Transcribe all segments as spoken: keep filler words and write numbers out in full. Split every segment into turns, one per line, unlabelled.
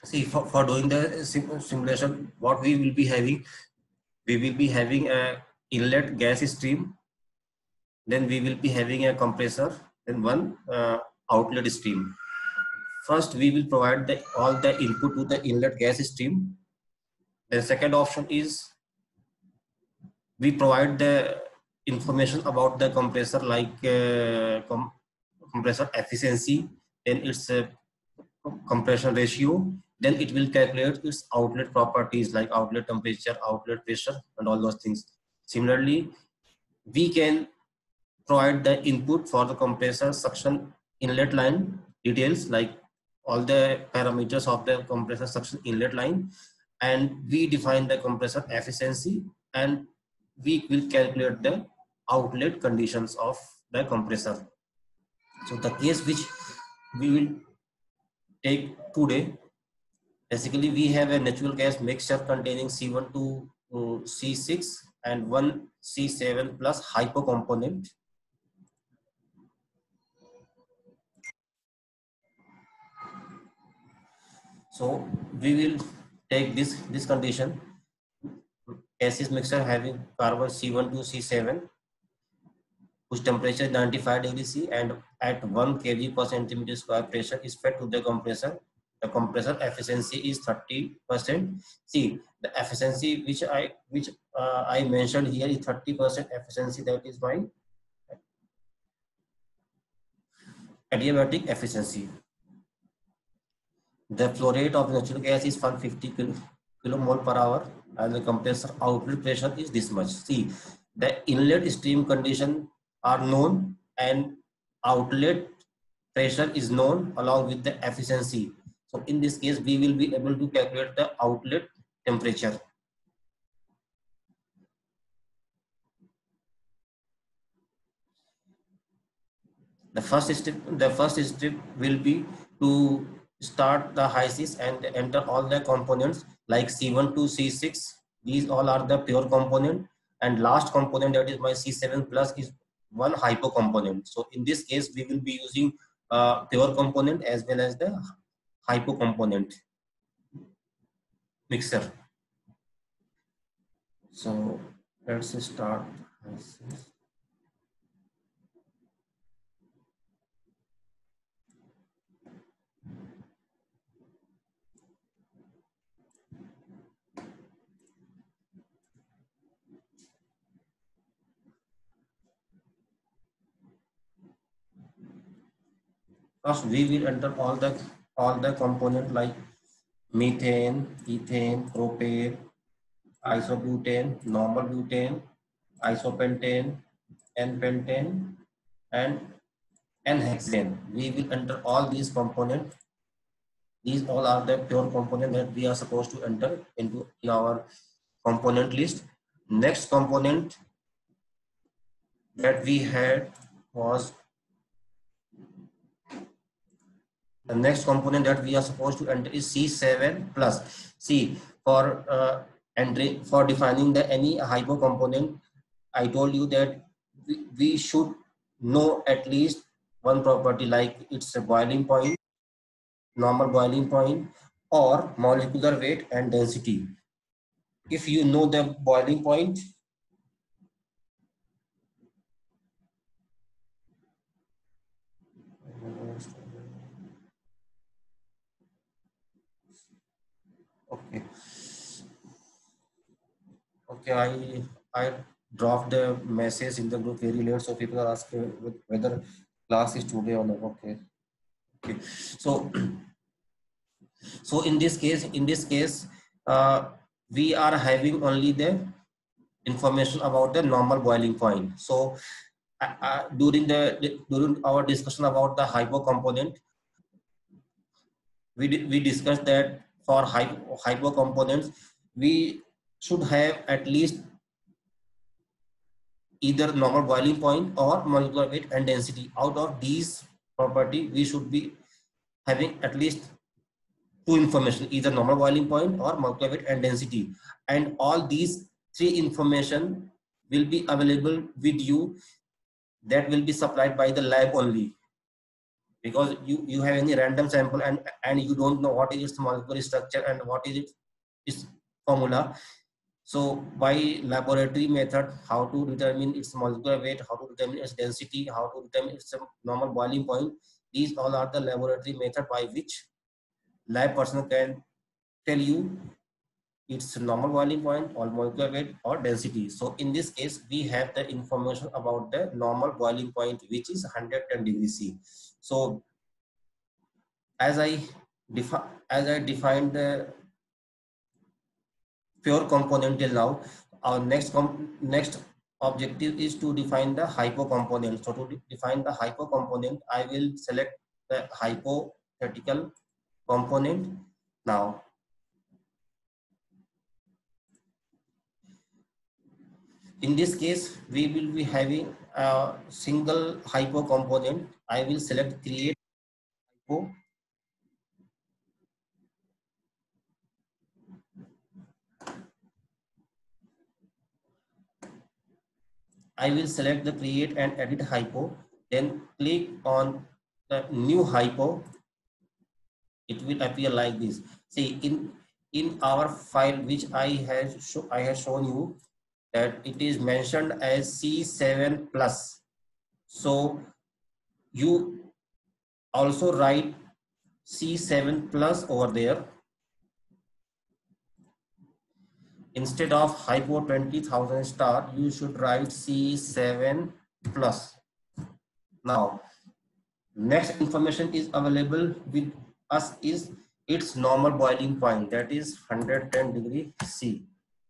See, for, for doing the sim simulation, what we will be having, we will be having a inlet gas stream, then we will be having a compressor, then one uh, outlet stream. First we will provide the all the input to the inlet gas stream. The second option is we provide the information about the compressor, like uh, com compressor efficiency, then its uh, compression ratio, then it will calculate its outlet properties like outlet temperature, outlet pressure, and all those things. Similarly, we can provide the input for the compressor suction inlet line details, like all the parameters of the compressor suction inlet line, and we define the compressor efficiency, and we will calculate the outlet conditions of the compressor. So the case which we will take today, basically we have a natural gas mixture containing C one to uh, C six and one C seven plus hypo component. So we will take this this condition, gaseous mixture having carbon C one to C seven, whose temperature is ninety-five degrees C, and at one kilograms per centimeter square pressure is fed to the compressor. The compressor efficiency is thirty percent. See, the efficiency which I which uh, I mentioned here is thirty percent efficiency. That is my adiabatic efficiency. The flow rate of natural gas is one hundred fifty kilomole per hour, and the compressor outlet pressure is this much. See, the inlet stream condition are known and outlet pressure is known along with the efficiency. So in this case, we will be able to calculate the outlet temperature. The first step, the first step will be to start the HYSYS and enter all the components like C one to C six. These all are the pure component, and last component, that is my C seven plus, is one hypo component. So in this case, we will be using uh, pure component as well as the hypo component mixer. So let's start HYSYS. First, we will enter all the all the component like methane, ethane, propane, isobutane, normal butane, isopentane, N-pentane, and N-hexane. We will enter all these components. These all are the pure component that we are supposed to enter into in our component list. Next component that we had was the next component that we are supposed to enter is C seven plus. See, for uh, entering for defining the any hypo component, I told you that we, we should know at least one property, like its a boiling point, normal boiling point, or molecular weight and density. If you know the boiling point, okay, okay, I I dropped the message in the group very late, so people are asking whether class is today or not. Okay, okay, so so in this case, in this case, uh, we are having only the information about the normal boiling point. So uh, uh, during the during our discussion about the hypo component, we we discussed that for hypo, hypo components, we should have at least either normal boiling point or molecular weight and density. Out of these property, we should be having at least two information, either normal boiling point or molecular weight and density, and all these three information will be available with you, that will be supplied by the lab only. because you you have any random sample and and you don't know what is its molecular structure and what is its, its formula. So by laboratory method, how to determine its molecular weight, how to determine its density, how to determine its normal boiling point, these all are the laboratory method by which lab person can tell you its normal boiling point or molecular weight or density. So in this case, we have the information about the normal boiling point, which is one hundred ten degrees C. So as I define as I defined the pure component till now, our next next objective is to define the hypo component. So to de define the hypo component, I will select the hypothetical component. Now in this case, we will be having a single hypo component. I will select create hypo. I will select the create and edit hypo. Then click on the new hypo. It will appear like this. See, in in our file which I have show, I have shown you that it is mentioned as C seven plus. So you also write C seven plus over there. Instead of hypo twenty thousand star, you should write C seven plus. Now, next information is available with us is its normal boiling point, that is one hundred ten degree C.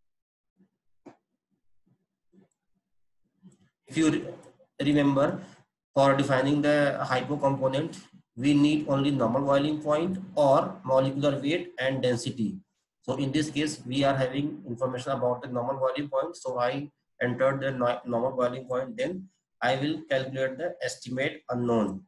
If you re remember, for defining the hypo component, we need only normal boiling point or molecular weight and density. So in this case, we are having information about the normal boiling point. So I entered the normal boiling point, then I will calculate the estimate unknown.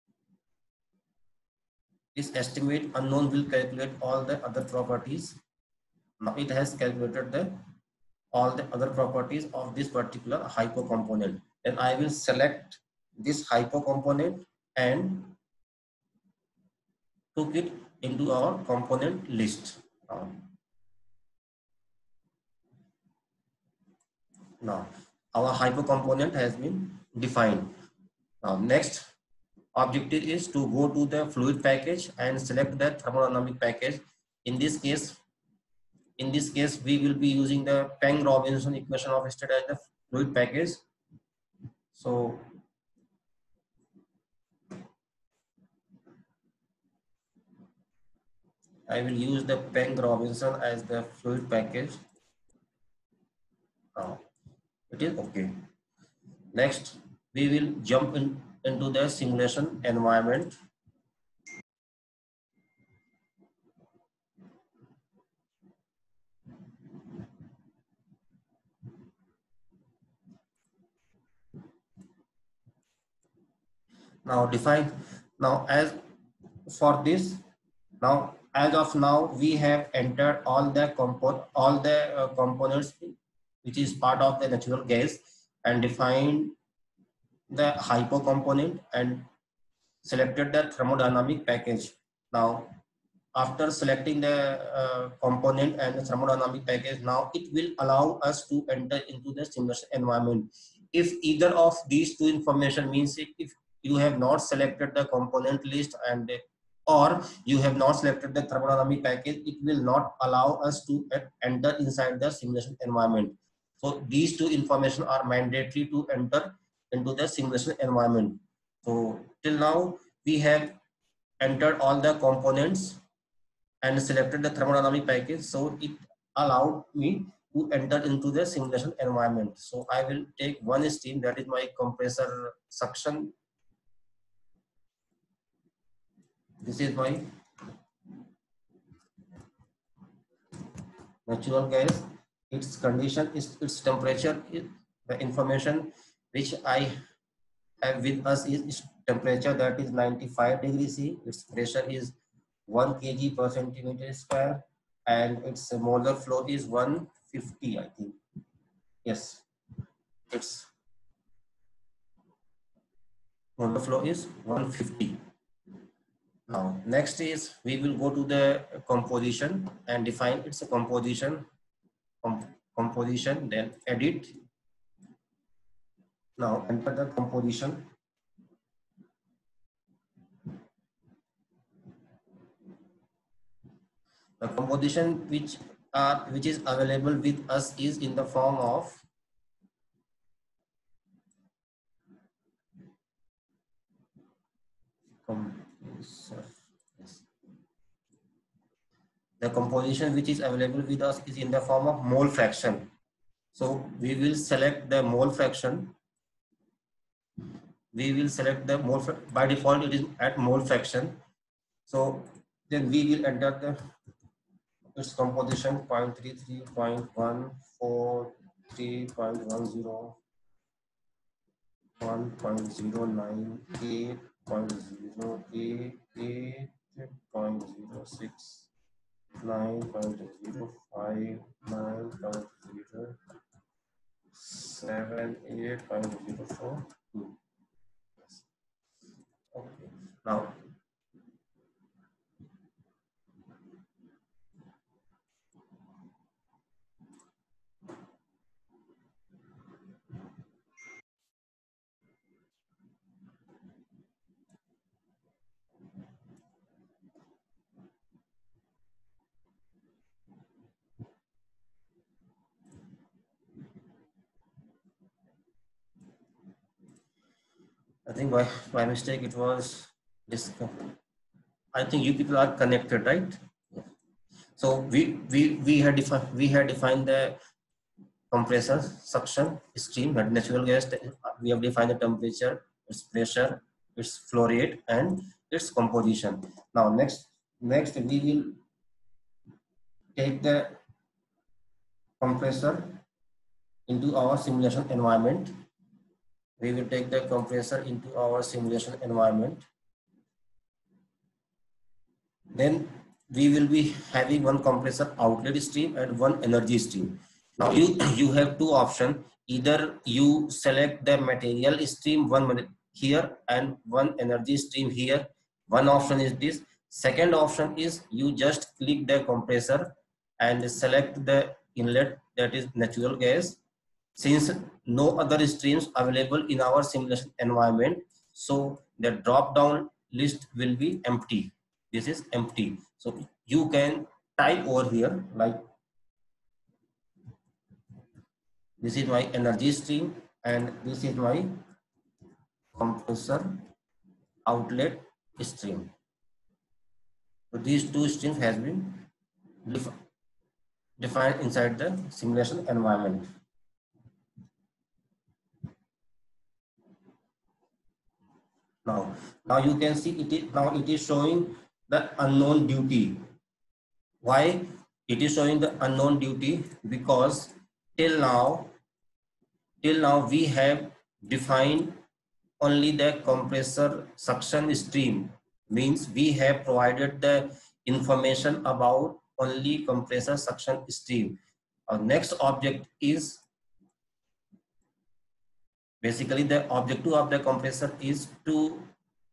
This estimate unknown will calculate all the other properties. Now it has calculated the all the other properties of this particular hypo component. Then I will select this hypo component and took it into our component list. Uh, now our hypo component has been defined. Now next objective is to go to the fluid package and select the thermodynamic package. In this case, in this case, we will be using the Peng-Robinson equation of state as the fluid package. So I will use the Peng-Robinson as the fluid package. Now it is okay. Next, we will jump in, into the simulation environment. Now define, now as for this, now as of now, we have entered all the compo all the uh, components which is part of the natural gas and defined the hypo component and selected the thermodynamic package. Now after selecting the uh, component and the thermodynamic package, now it will allow us to enter into the simulation environment. If either of these two information means if, if you have not selected the component list and or you have not selected the thermodynamic package, it will not allow us to enter inside the simulation environment. So these two information are mandatory to enter into the simulation environment. So till now we have entered all the components and selected the thermodynamic package. So it allowed me to enter into the simulation environment. So I will take one stream, that is my compressor suction. This is my natural gas. Its condition is its temperature. Is the information which I have with us is its temperature, that is ninety-five degrees C. Its pressure is one kilogram per centimeter square, and its molar flow is one hundred fifty, I think. Yes, its molar flow is one hundred fifty. Now, next is we will go to the composition and define its composition, com composition, then edit. Now, enter the composition. The composition which are which is available with us is in the form of compressor. Yes. The composition which is available with us is in the form of mole fraction. So we will select the mole fraction. We will select the mole by default it is at mole fraction. So then we will enter the its composition zero point three three, zero point one four three, zero point one zero, one point zero nine eight, zero point zero eight eight, zero point zero six, nine point zero five, nine point zero seven, eight point zero four. Okay. Now I think by, by mistake it was this. I think you people are connected, right? So we we we had defined we had defined the compressor, suction, steam, and natural gas. We have defined the temperature, its pressure, its flow rate, and its composition. Now next next we will take the compressor into our simulation environment. We will take the compressor into our simulation environment. Then we will be having one compressor outlet stream and one energy stream. Now you, you have two options. Either you select the material stream one here and one energy stream here. One option is this. Second option is you just click the compressor and select the inlet, that is natural gas. Since no other streams available in our simulation environment, so the drop down list will be empty. This is empty. So you can type over here like this is my energy stream and this is my compressor outlet stream. So these two streams has been def defined inside the simulation environment. Now, now you can see it is now it is showing the unknown duty. Why it is showing the unknown duty? Because till now, till now we have defined only the compressor suction stream. Means we have provided the information about only compressor suction stream. Our next object is basically the objective of the compressor is to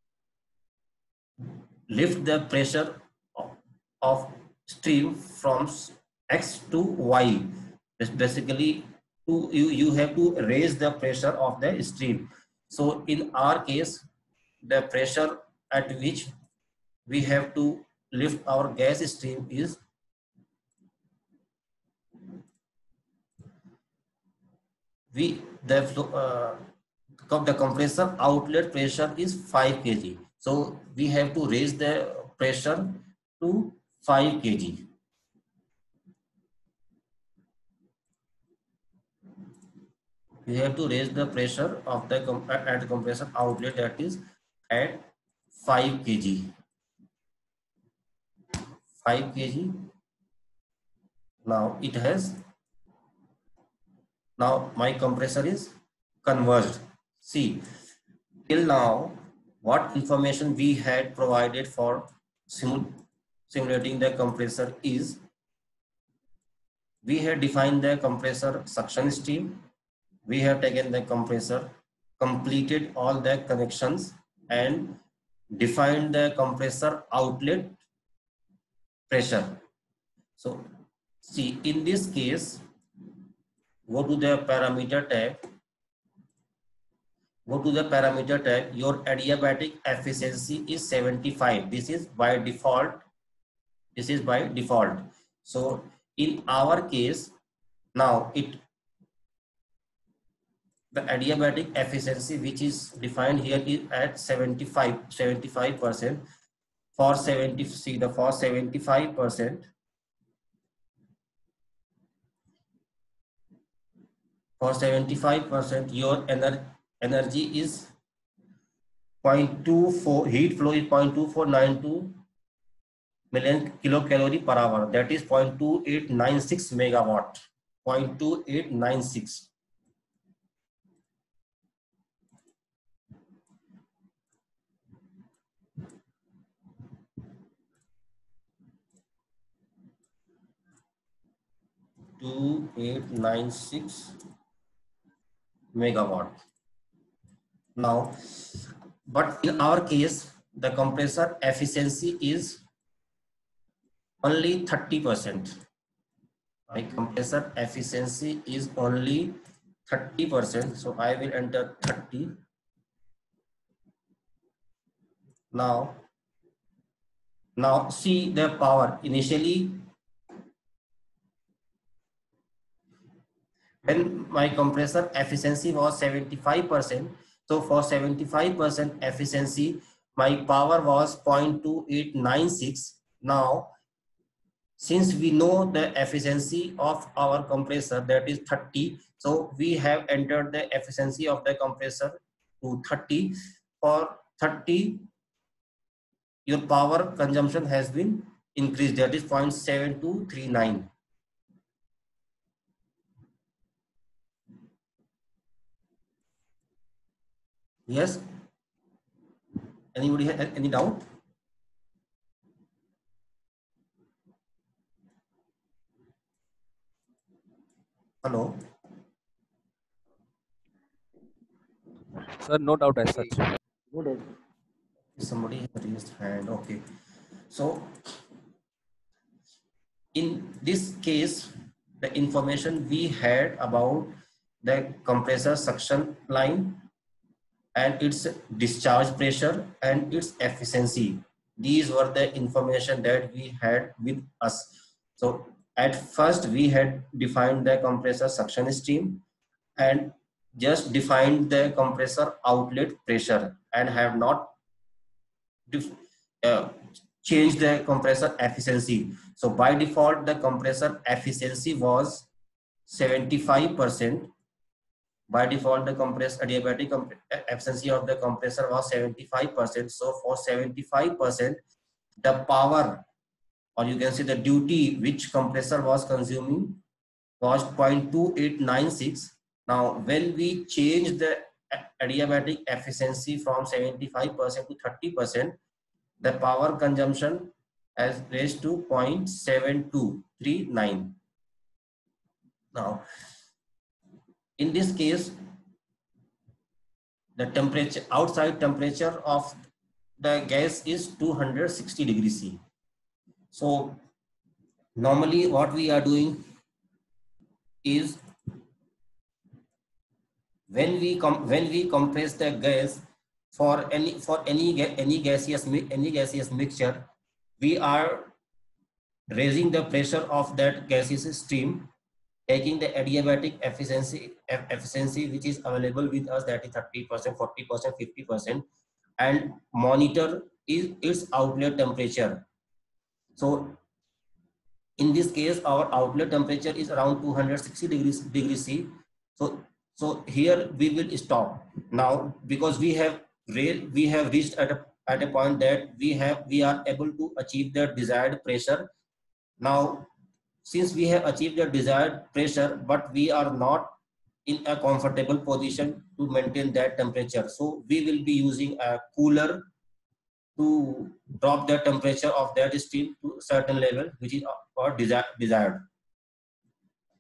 lift the pressure of, of stream from X to Y. It's basically to, you, you have to raise the pressure of the stream. So in our case, the pressure at which we have to lift our gas stream is we the uh, the compressor outlet pressure is five kilograms. So we have to raise the pressure to five kilograms. We have to raise the pressure of the at the compressor outlet, that is at five kilograms. five kilograms. Now it has, now my compressor is converged. See, till now what information we had provided for simul simulating the compressor is we have defined the compressor suction stream, we have taken the compressor, completed all the connections, and define the compressor outlet pressure. So see, in this case, go to the parameter tab. Go to the parameter tab. Your adiabatic efficiency is seventy-five. This is by default. This is by default. So in our case, now it the adiabatic efficiency which is defined here is at seventy-five percent. For seventy, see the for seventy-five percent. For seventy-five percent, your ener energy is zero point two four, heat flow is zero point two four nine two million kilocalorie per hour. That is zero point two eight nine six megawatt. zero point two eight nine six. two eight nine six megawatt. Now, but in our case, the compressor efficiency is only thirty percent. My compressor efficiency is only thirty percent. So I will enter thirty. Now, now see the power. Initially, when my compressor efficiency was seventy-five percent, so for seventy-five percent efficiency, my power was zero point two eight nine six. Now, since we know the efficiency of our compressor, that is thirty, so we have entered the efficiency of the compressor to thirty. For thirty, your power consumption has been increased, that is zero point seven two three nine. Yes? Anybody have any doubt? Hello?
Sir, no doubt as such.
Somebody raised hand. Okay. So in this case, the information we had about the compressor suction line and its discharge pressure and its efficiency, these were the information that we had with us. So at first we had defined the compressor suction stream and just defined the compressor outlet pressure and have not uh, changed the compressor efficiency. So by default, the compressor efficiency was seventy-five percent. By default, the compressed adiabatic comp efficiency of the compressor was seventy-five percent. So for seventy-five percent, the power, or you can say the duty which compressor was consuming was zero point two eight nine six. Now, when we change the adiabatic efficiency from seventy-five percent to thirty percent, the power consumption has raised to zero point seven two three nine. Now, in this case, the temperature, outside temperature of the gas is two hundred sixty degrees C. So normally what we are doing is when we com when we compress the gas for any for any any gaseous any gaseous mixture, we are raising the pressure of that gaseous stream, taking the adiabatic efficiency efficiency which is available with us, that is thirty percent, forty percent, fifty percent, and monitor is its outlet temperature. So in this case, our outlet temperature is around two hundred sixty degrees degrees C. So so here we will stop now, because we have we have reached at a at a point that we have we are able to achieve the desired pressure. Now, since we have achieved the desired pressure, but we are not in a comfortable position to maintain that temperature, so we will be using a cooler to drop the temperature of that stream to a certain level which is or desired.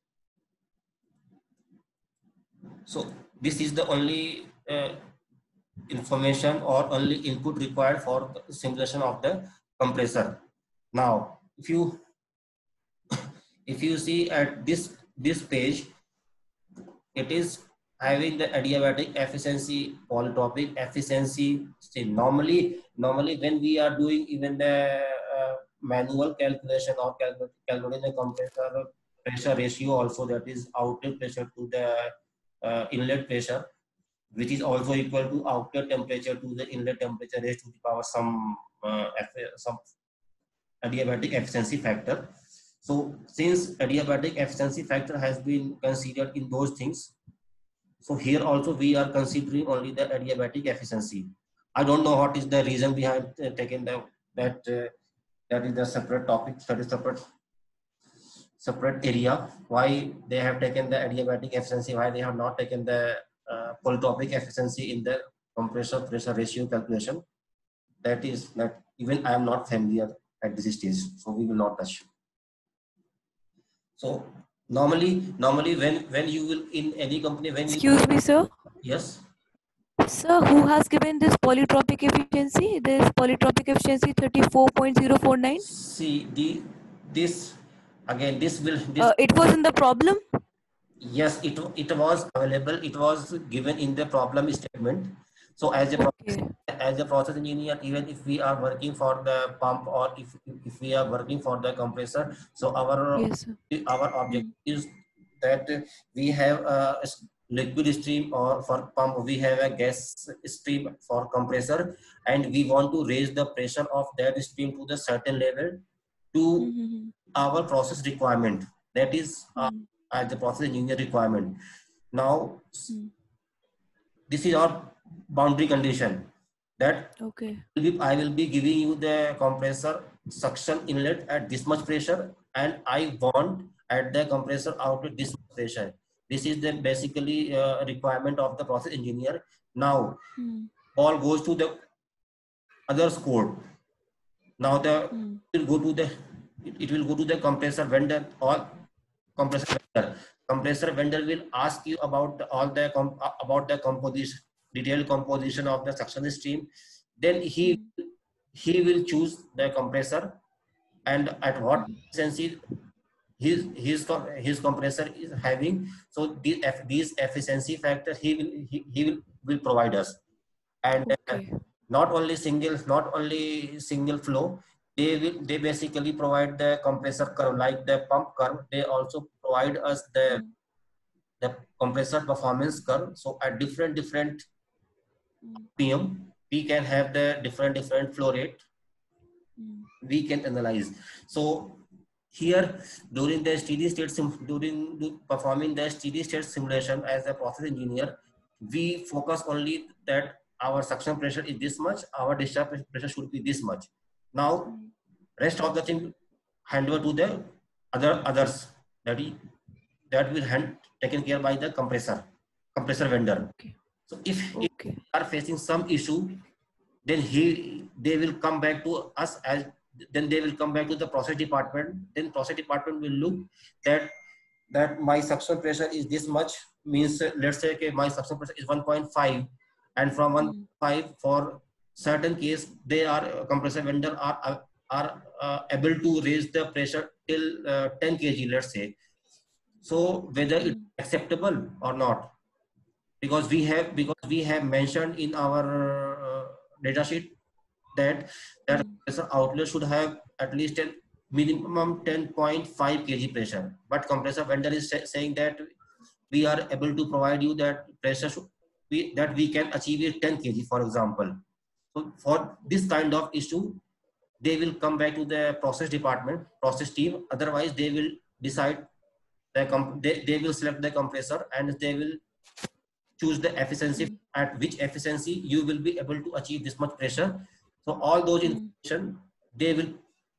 So this is the only uh, information or only input required for the simulation of the compressor. Now, if you if you see at this this page, it is having the adiabatic efficiency, polytropic efficiency. See, normally, normally when we are doing even the uh, manual calculation or calcul calculating the compressor pressure ratio, also that is outlet pressure to the uh, inlet pressure, which is also equal to outlet temperature to the inlet temperature raised to the power some uh, some adiabatic efficiency factor. So since adiabatic efficiency factor has been considered in those things, so here also we are considering only the adiabatic efficiency. I don't know what is the reason behind uh, taking the that uh, that is the separate topic, that is separate separate area. Why they have taken the adiabatic efficiency? Why they have not taken the uh, polytropic efficiency in the compressor pressure ratio calculation? That is that even I am not familiar at this stage, so we will not touch. So normally, normally when when you will in any company, when
Excuse
you,
me, sir.
yes.
Sir, who has given this polytropic efficiency? This polytropic efficiency thirty-four point zero four nine.
See the this again. This will this.
Uh, it was in the problem.
Yes, it it was available. It was given in the problem statement. So as a process,
Okay.
as a process engineer, even if we are working for the pump or if if we are working for the compressor, so our
Yes, sir.
our objective is that we have a liquid stream, or for pump we have a gas stream for compressor, and we want to raise the pressure of that stream to the certain level to
Mm-hmm.
our process requirement. That is uh,
Mm.
as the process engineer requirement. Now
Mm.
this is our boundary condition, that
Okay.
I will be giving you the compressor suction inlet at this much pressure, and I want at the compressor outlet this much pressure. This is the basically uh, requirement of the process engineer. Now
Mm.
all goes to the others code. Now the
Mm.
it will go to the it, it will go to the compressor vendor or compressor vendor. Compressor vendor will ask you about the, all the comp, about the composition, detailed composition of the suction stream. Then he
Mm.
he will choose the compressor and at what efficiency his his his compressor is having. So these these efficiency factors he will he, he will will provide us. And uh,
Okay.
not only single not only single flow, they will they basically provide the compressor curve like the pump curve. They also provide us the
Mm.
the compressor performance curve. So at different different
Mm.
P M we can have the different different flow rate
Mm.
we can analyze. So here during the steady state sim during performing the steady state simulation as a process engineer, we focus only that our suction pressure is this much, our discharge pressure should be this much. Now rest of the thing hand over to the other others that is that will hand taken care by the compressor compressor vendor.
Okay.
So if, if
Okay.
we are facing some issue, then he they will come back to us as then they will come back to the process department. Then process department will look that that my suction pressure is this much, means uh, let's say okay, my suction pressure is one point five, and from one point five for certain case they are uh, compressor vendor are are, are uh, able to raise the pressure till uh, ten kilograms, let's say. So whether it's acceptable or not, because we have because we have mentioned in our uh, data sheet that that compressor outlet should have at least a minimum ten point five kilograms pressure, but compressor vendor is say, saying that we are able to provide you that pressure should we that we can achieve it ten kilograms, for example. So for this kind of issue, they will come back to the process department, process team. Otherwise, they will decide the comp they, they will select the compressor and they will choose the efficiency
Mm.
at which efficiency you will be able to achieve this much pressure. So all those
Mm.
information they will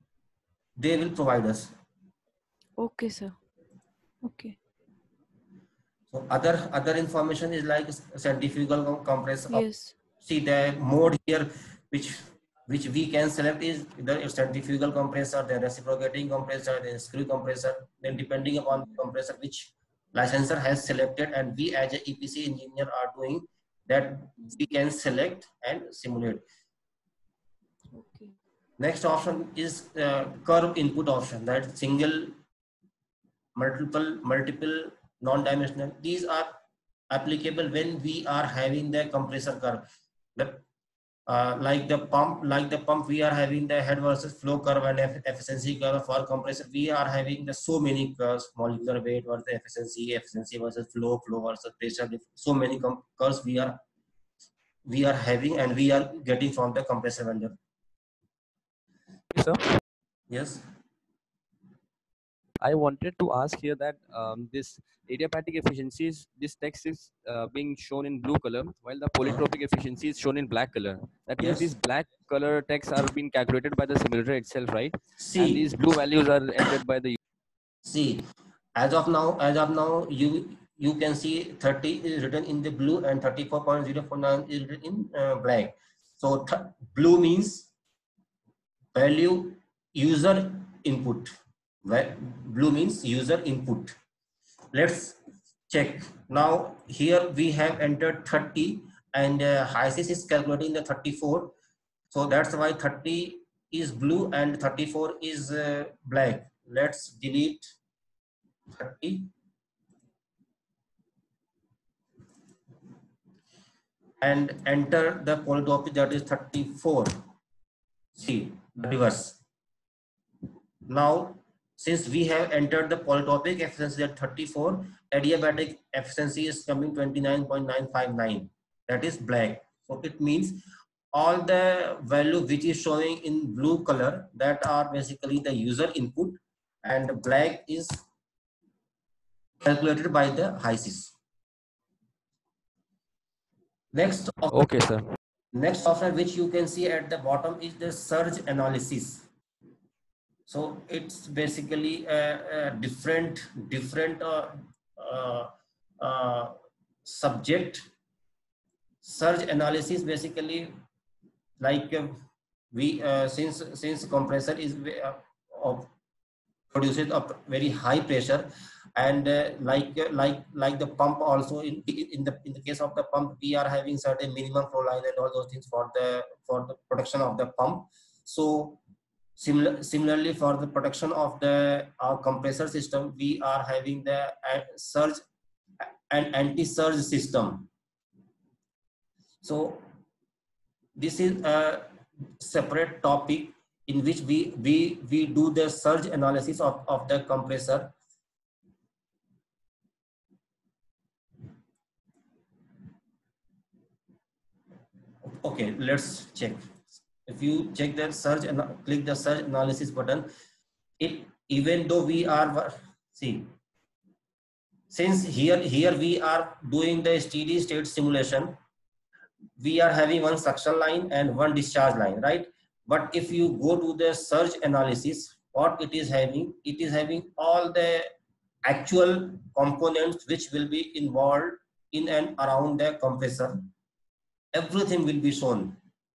they will provide us.
Okay, sir. Okay.
So other other information is like centrifugal compressor.
Yes.
See the mode here which which we can select is the centrifugal compressor, the reciprocating compressor, the screw compressor. Then depending upon the compressor which licensor has selected and we as a E P C engineer are doing, that we can select and simulate.
Okay.
Next option is uh, curve input option, that single, multiple, multiple, non-dimensional. These are applicable when we are having the compressor curve. The, uh, like the pump, like the pump, we are having the head versus flow curve and efficiency curve. For compressor, we are having the so many curves: molecular weight versus efficiency, efficiency versus flow, flow versus pressure. So many curves we are we are having and we are getting from the compressor vendor.
Yes, sir.
Yes.
I wanted to ask here that um, this adiabatic efficiencies, this text is uh, being shown in blue color, while the polytropic efficiency is shown in black color. That means
Yes.
these black color texts are being calculated by the simulator itself, right?
See,
and these blue values are entered by the.
See, as of now, as of now, you you can see thirty is written in the blue and thirty-four point zero four nine is written in uh, black. So blue means value user input. Blue means user input. Let's check. Now here we have entered thirty and uh, HYSYS is calculating the thirty-four. So that's why thirty is blue and thirty-four is uh, black. Let's delete thirty and enter the polytopic, that is thirty-four. See the reverse. Now, since we have entered the polytopic efficiency at thirty-four, adiabatic efficiency is coming twenty-nine point nine five nine. That is black. So it means all the value which is showing in blue color, that are basically the user input, and black is calculated by the HYSYS. Next option,
okay, sir.
Next option which you can see at the bottom is the surge analysis. So it's basically a, a different different uh, uh, uh, subject. Surge analysis basically, like uh, we uh, since since compressor is uh, of produces a very high pressure, and uh, like uh, like like the pump also, in in the in the case of the pump, we are having certain minimum flow line and all those things for the for the protection of the pump. So similar similarly for the protection of the our compressor system, we are having the uh, surge and anti-surge system. So this is a separate topic in which we we we do the surge analysis of of the compressor. Okay, let's check. If you check the surge and click the surge analysis button, it, even though we are, see, since here here we are doing the steady state simulation, we are having one suction line and one discharge line, right? But if you go to the surge analysis, what it is having, it is having all the actual components which will be involved in and around the compressor. Everything will be shown.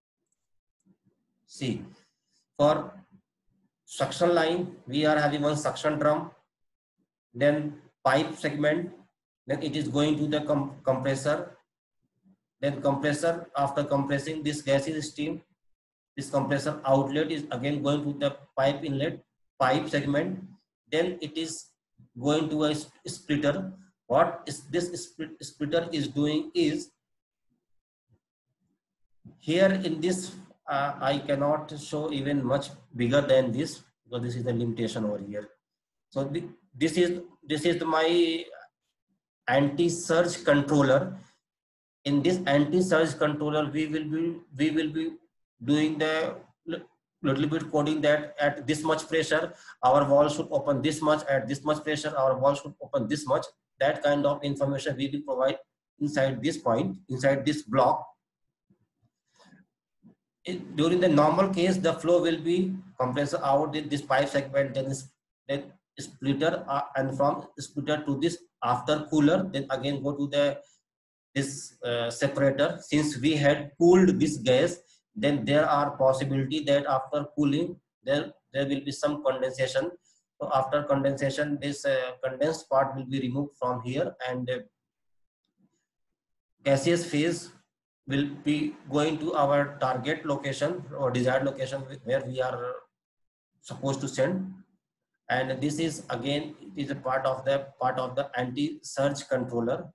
See, for suction line, we are having one suction drum, then pipe segment, then it is going to the com compressor, then compressor, after compressing this gas is steam, this compressor outlet is again going to the pipe inlet, pipe segment, then it is going to a splitter. What is this splitter is doing is, here in this uh, I cannot show even much bigger than this, because this is the limitation over here. So the, this is this is my anti-surge controller. In this anti-surge controller, we will be we will be doing the little bit coding that at this much pressure our valve should open this much, at this much pressure our valve should open this much. That kind of information we will provide inside this point, inside this block. It, during the normal case, the flow will be compressor out with this pipe segment, then then splitter, uh, and from splitter to this after cooler, then again go to the this uh, separator. Since we had cooled this gas, then there are possibility that after cooling there there will be some condensation. So after condensation, this uh, condensed part will be removed from here, and uh, gaseous phase will be going to our target location or desired location where we are supposed to send. And this is again, it is a part of the part of the anti-surge controller.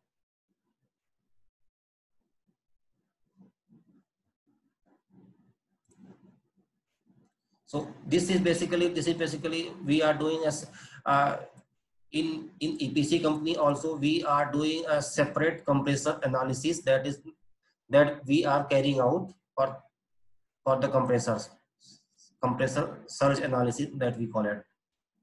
So this is basically this is basically we are doing as uh, in in E P C company also we are doing a separate compressor analysis that is that we are carrying out for for the compressors, compressor surge analysis that we call it.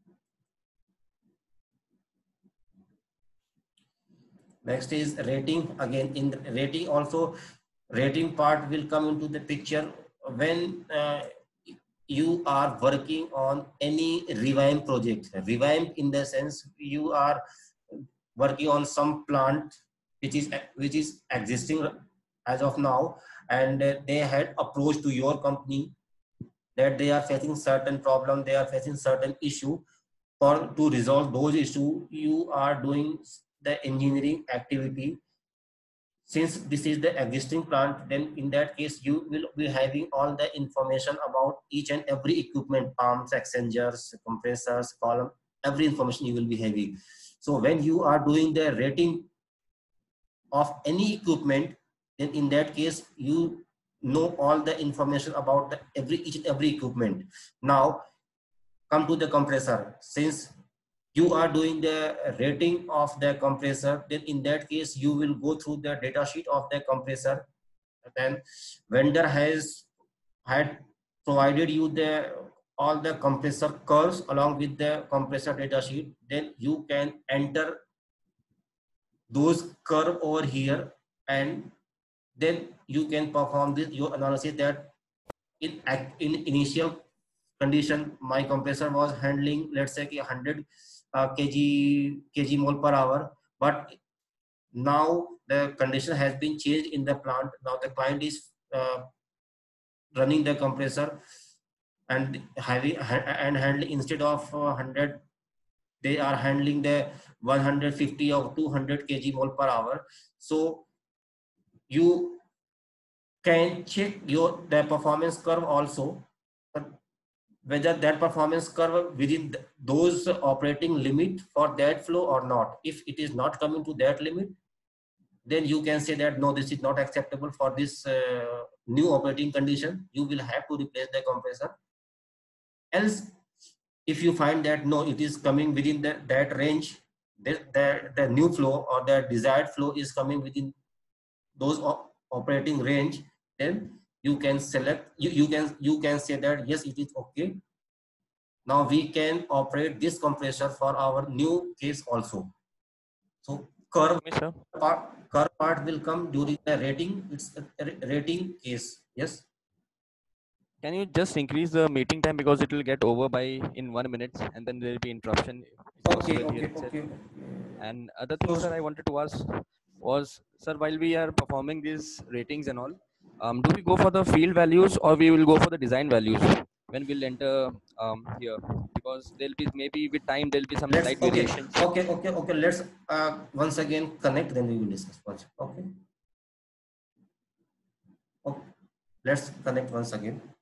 Next is rating. Again, in the rating also, rating part will come into the picture when uh, you are working on any revamp project. Revamp in the sense you are working on some plant which is which is existing as of now, and they had approached to your company that they are facing certain problem, they are facing certain issue. For to resolve those issues, you are doing the engineering activity. Since this is the existing plant, then in that case you will be having all the information about each and every equipment, pumps, exchangers, compressors, column, every information you will be having. So when you are doing the rating of any equipment, then in that case you know all the information about the every each and every equipment. Now come to the compressor. Since you are doing the rating of the compressor, then in that case you will go through the data sheet of the compressor. Then vendor has had provided you the all the compressor curves along with the compressor data sheet. Then you can enter those curve over here, and then you can perform this your analysis that in in initial condition my compressor was handling, let's say one hundred uh, kg kg mole per hour, but now the condition has been changed in the plant. Now the client is uh, running the compressor and having and handling, instead of uh, one hundred, they are handling the one hundred fifty or two hundred kg mole per hour. So you can check your the performance curve also, whether that performance curve within those operating limit for that flow or not. If it is not coming to that limit, then you can say that no, this is not acceptable for this uh, new operating condition. You will have to replace the compressor. Else, if you find that no, it is coming within the, that range, the, the, the new flow or the desired flow is coming within those op operating range, then you can select, you, you can you can say that yes, it is okay. Now we can operate this compressor for our new case also. So curve part, curve part will come during the rating. It's a rating case. Yes.
Can you just increase the meeting time because it will get over by in one minute and then there will be interruption.
Okay. Okay. Okay.
And other things that I wanted to ask was, sir, while we are performing these ratings and all, um, do we go for the field values or we will go for the design values when we'll enter um, here? Because there'll be maybe with time there'll be some
let's,
slight
okay,
variations.
Okay, okay, okay. Let's uh, once again connect, then we will discuss. Okay. Okay. Let's connect once again.